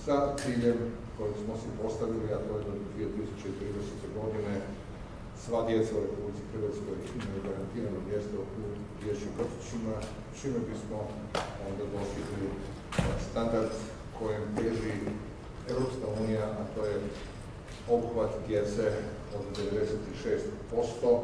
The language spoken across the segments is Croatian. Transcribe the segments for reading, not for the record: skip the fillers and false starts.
sa ciljem kojeg smo si postavili, a to je do 2030. godine sva djeca u Republici Hrvatskoj imaju garantirano mjesto u dječjim vrtićima, čime bismo onda dostigli standard kojem teži Europska unija, a to je obuhvat djece od 96%.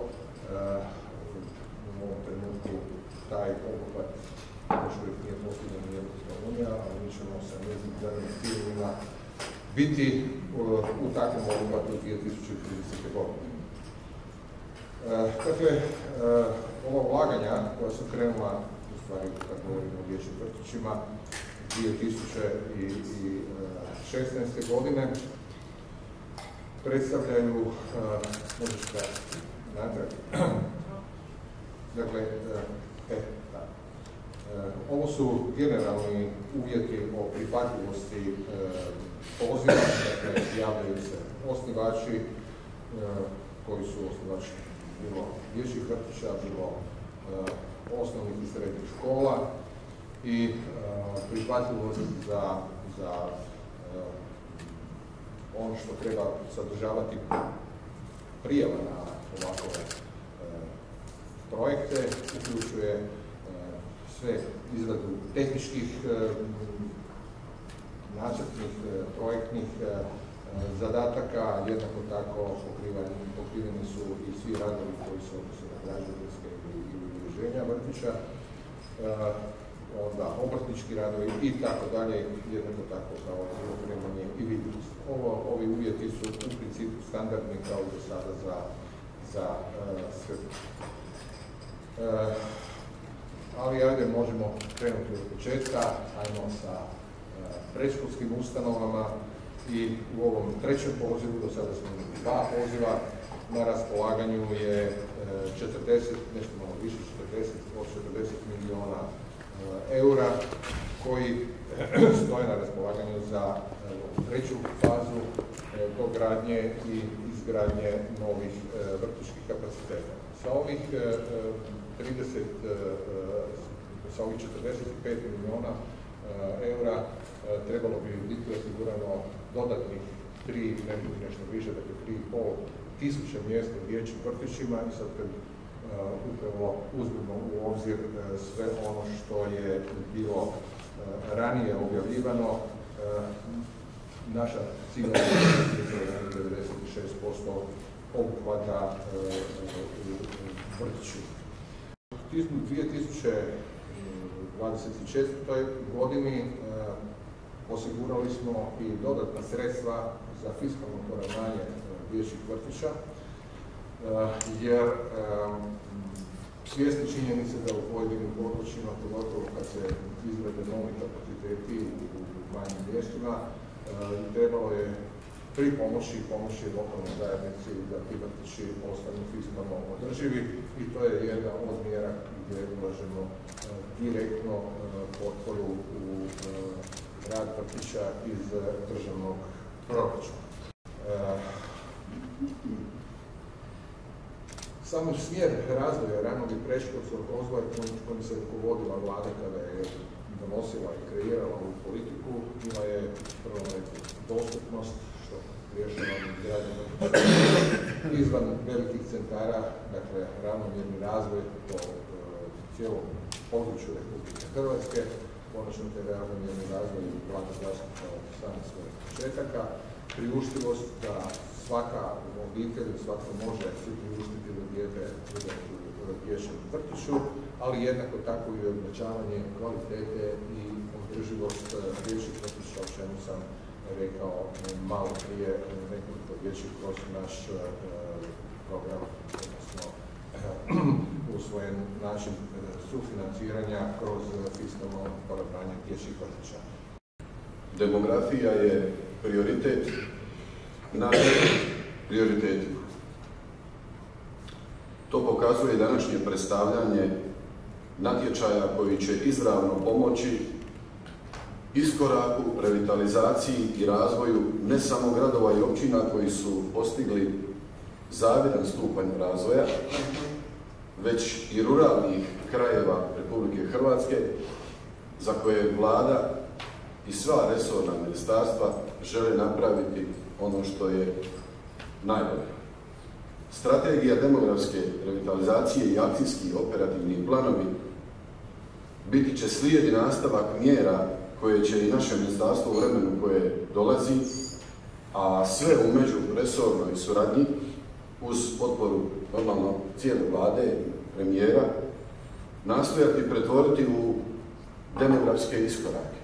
U ovom trenutku taj obuhvat još uvijek nije postigla ni Europska unija, ali mi ćemo sa njezinim zadanim ciljevima biti u takvom obuhvatu 2030. godine. Dakle, ova ulaganja koja su krenula, u stvari kad govorimo o dječjim vrtićima, 2016. godine, predstavljaju, dakle, ovo su generalni uvjeti o prihvatljivosti poziva, dakle, javljaju se osnivači, koji su osnivači bilo dječjih vrtića, bilo osnovnih i srednjih škola i prihvatljivost za ono što treba sadržavati prijava na ovakove projekte, uključuje sve izradu tehničkih, nacrtnih, projektnih zadataka, jednako tako pokriveni su i svi radovi koji se odnose na građevinske ili uređenja vrtića, onda obrtnički radovi i tako dalje, jednako tako kao opremanje i vidljivost. Ovi uvjeti su u principu standardni kao i do sada za sve. Ali ajde, možemo krenuti od početka, ajmo sa predškolskim ustanovama i u ovom trećem pozivu, do sada smo imali 2 poziva, na raspolaganju je 40, nešto malo više, 40 milijuna eura koji stoje na raspolaganju za treću fazu dogradnje i izgradnje novih vrtićkih kapaciteta. Sa ovih 45 milijuna eura trebalo bi biti osigurano dodatnih 3, nešto više, dakle 3,5 tisuće mjesta u dječjim vrtićima i sad kad upravo uzmemo u obzir sve ono što je bilo ranije objavljivano, naša ciljna je 96% obuhvata u vrtiću. U 2024. godini osigurali smo i dodatna sredstva za fiskalno poravnanje dječjih vrtića, jer svjesni činjenice da u pojedinim područjima, pogotovo kad se izgrade novi kapaciteti u manjim mjestima, trebalo je pomoći lokalnoj zajednici da ti vrtići ostanu fiskalno održivi i to je jedna od mjera gdje ulažemo direktno potporu u rad vrtića iz državnog proračuna. Samo smjer razvoja ranog i predškolskog odgoja kojim se rukovodila vlada kada je donosila i kreirala ovu politiku, bila je prvo dostupnost, što rješava izgradnju izvan velikih centara, dakle ravnomjerni razvoj po cijelom području Republike Hrvatske, konačno te ravnomjerni razvoj i vlada zaštita od samih svojih početaka, priuštivost da svaka obitelj, svako može si priuštiti da dijete bude u dječjem vrtiću, ali jednako tako i označavanje kvalitete i održivost dječjih vrtića, o čemu sam rekao malo prije nekoliko riječi kroz naš program, odnosno usvojen način sufinanciranja kroz fiskalno poravnanje dječjih vrtića. Demografija je prioritet na prioritetima. To pokazuje današnje predstavljanje natječaja koji će izravno pomoći iskoraku, revitalizaciji i razvoju ne samo gradova i općina koji su postigli zavidan stupanj razvoja, već i ruralnih krajeva Republike Hrvatske za koje je vlada i sva resorna ministarstva žele napraviti ono što je najbolje. Strategija demografske revitalizacije i akcijski operativni planovi biti će slijed i nastavak mjera koje će i naše ministarstvo u vremenu koje dolazi, a sve u međuresornoj suradnji uz potporu normalno cijele vlade, premijera, nastojati pretvoriti u demografske iskorake.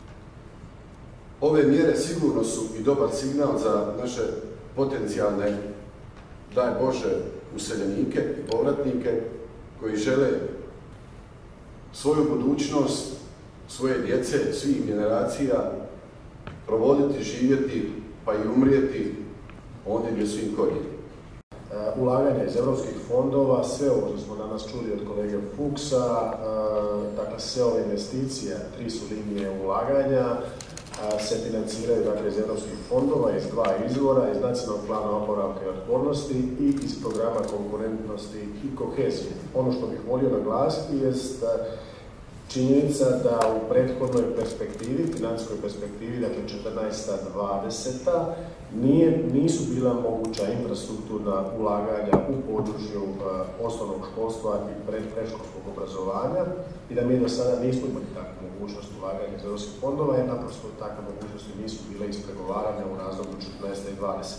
Ove mjere sigurno su i dobar signal za naše potencijalne, daj Bože, useljenike i povratnike koji žele svoju budućnost, svoje djece, svih generacija provoditi, živjeti, pa i umrijeti ondje gdje su im korijeni. Ulaganja iz europskih fondova, sve ovo što smo danas čuli od kolege Fuchsa, dakle sve ove investicije, 3 su linije ulaganja, se financiraju dakle, iz europskih fondova, iz 2 izvora, iz Nacionalnog plana oporavka i otpornosti i iz programa konkurentnosti i kohezije. Ono što bih volio naglasiti jest činjenica da u prethodnoj perspektivi, financijskoj perspektivi, dakle 14-20, nisu bila moguća infrastrukturna ulaganja u području osnovnog školstva i predškolskog obrazovanja i da mi do sada nismo imali takvu mogućnost ulaganja iz europskih fondova jer naprosto takve mogućnosti nisu bile ispregovarane u razdoblju 14 i 20.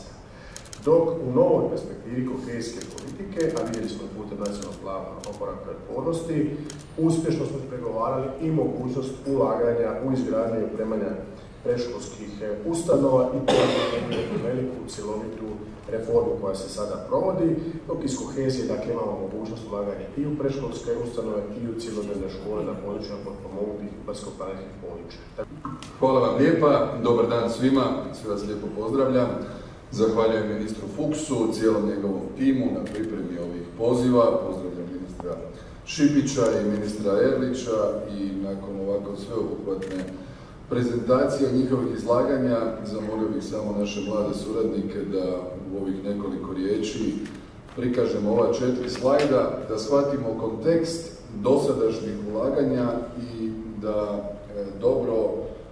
Dok u novoj perspektivi kohezijske politike, a vidjeli smo putem Nacionalnog plana oporavka i otpornosti, uspješno smo pregovarali i mogućnost ulaganja u izgradnju i opremanja predškolskih ustanova i to je veliku cjelovitu reformu koja se sada provodi, dok iz kohezije dakle, imamo mogućnost ulaganja i u predškolske ustanove i u cjelodnevne škole na područjima potpomognutih i brdsko-planinskih područja. Hvala vam lijepa, dobar dan svima, sve vas lijepo pozdravljam. Zahvaljujem ministru Fuchsu, cijelom njegovom timu na pripremi ovih poziva. Pozdravljam ministra Šipića i ministra Erlića i nakon ovako sveobuhvatne prezentacije njihovih izlaganja zamolio bih samo naše mlade suradnike da u ovih nekoliko riječi prikažemo ova 4 slajda, da shvatimo kontekst dosadašnjih ulaganja i da dobro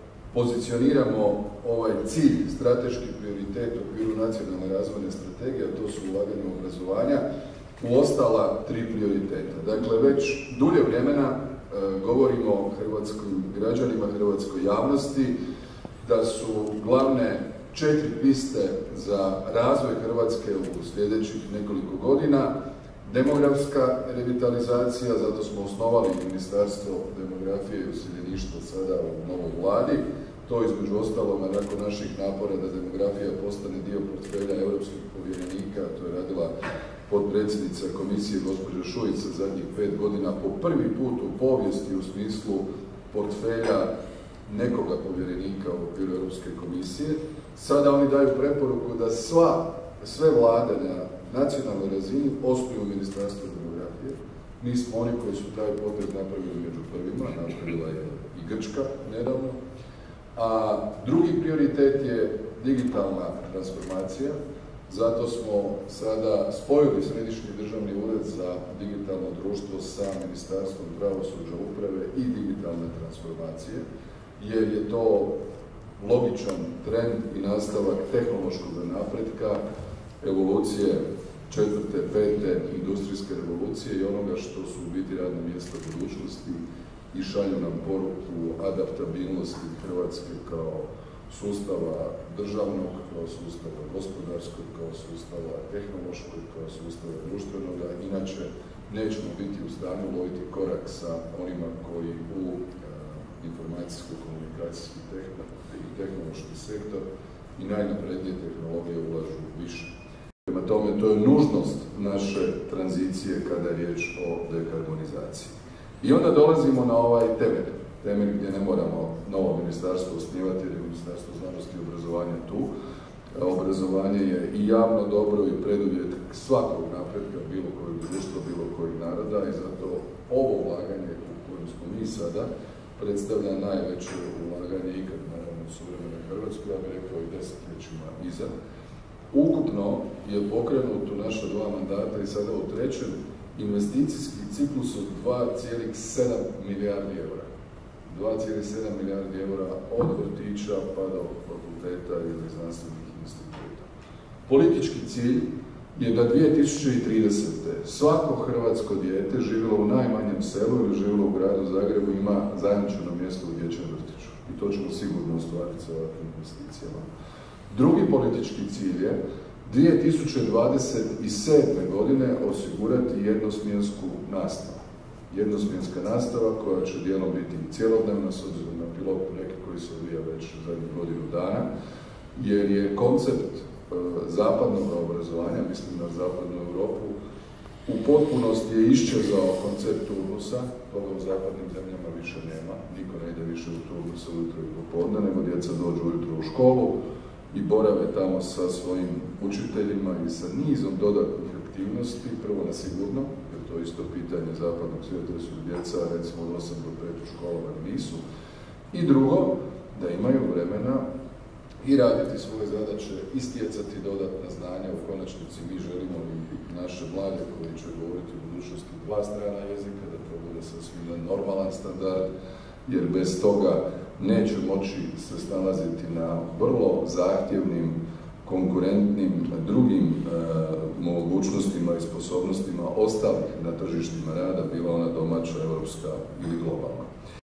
pozicioniramo ovaj cilj, strateški prioritet u okviru nacionalne razvojne strategije, a to su ulaganja u obrazovanja, u ostala 3 prioriteta. Dakle, već dulje vremena govorimo hrvatskim građanima, hrvatskoj javnosti, da su glavne 4 piste za razvoj Hrvatske u sljedećih nekoliko godina demografska revitalizacija, zato smo osnovali Ministarstvo demografije i useljeništva sada u novoj vladi. To između ostaloga nakon naših napora da demografija postane dio portfelja europskih povjerenika, to je radila potpredsjednica komisije gospođa Šuica zadnjih 5 godina po prvi put u povijesti u smislu portfelja nekoga povjerenika u okviru Europske komisije. Sada oni daju preporuku da sve vlade na nacionalnoj razini osnuju Ministarstvo demografije. Mi smo oni koji su taj potez napravili među prvima, napravila je i Grčka nedavno. A drugi prioritet je digitalna transformacija. Zato smo sada spojili Središnji državni ured za digitalno društvo sa Ministarstvom pravosuđa, uprave i digitalne transformacije, jer je to logičan trend i nastavak tehnološkog napretka, evolucije 4., 5. industrijske revolucije i onoga što su u biti radna mjesta budućnosti i šalju nam poruku adaptabilnosti Hrvatske kao sustava državnog, kao sustava gospodarskog, kao sustava tehnološkog, kao sustava društvenog, inače nećemo biti u stanju loviti korak sa onima koji u informacijsko-komunikacijski i tehnološki sektor i najnaprednije tehnologije ulažu više. Prema tome, to je nužnost naše tranzicije kada je riječ o dekarbonizaciji. I onda dolazimo na ovaj temelj gdje ne moramo novo ministarstvo osnivati jer je Ministarstvo znanosti i obrazovanja tu. Obrazovanje je i javno dobro i preduvjet svakog napretka bilo kojeg društva, bilo kojeg naroda i zato ovo ulaganje u kojem smo mi sada predstavlja najveće ulaganje ikad naravno u suvremenoj Hrvatskoj, ja bih rekao i desetljećima iza. Ukupno je pokrenut u naša 2 mandata i sada u 3. investicijski ciklus od 2,7 milijardi eura. 2,7 milijardi eura od vrtića pa do fakulteta ili znanstvenih instituta. Politički cilj je da 2030. svako hrvatsko dijete živjelo u najmanjem selu ili živjelo u gradu Zagrebu ima zajamčeno mjesto u dječjem vrtiću. I to ćemo sigurno ostvariti sa ovakvim investicijama. Drugi politički cilj je 2027. godine osigurati jednosmjensku nastavu. Jednosmjenska nastava koja će dijelom biti cjelodnevna s obzirom na pilot projekt koji se odvija već zadnjih godinu dana, jer je koncept zapadnog obrazovanja, mislim na zapadnu Europu, u potpunosti je iščezao koncept turnusa, toga u zapadnim zemljama više nema, niko ne ide više u turnus ujutro i popodne, nego djeca dođu ujutro u školu i borave tamo sa svojim učiteljima i sa nizom dodatnih aktivnosti, prvo na sigurno, jer to je isto pitanje zapadnog svijeta, su djeca recimo od 8 do 5 u školama nisu, i drugo, da imaju vremena i raditi svoje zadaće, istjecati dodatna znanja. U konačnici mi želimo i naše mlade koji će govoriti u budućnosti 2 strana jezika, da to bude sasvim normalan standard, jer bez toga neće moći se snalaziti na vrlo zahtjevnim, konkurentnim, drugim mogućnostima i sposobnostima ostalih na tržištima rada, bila ona domaća, europska ili globalna.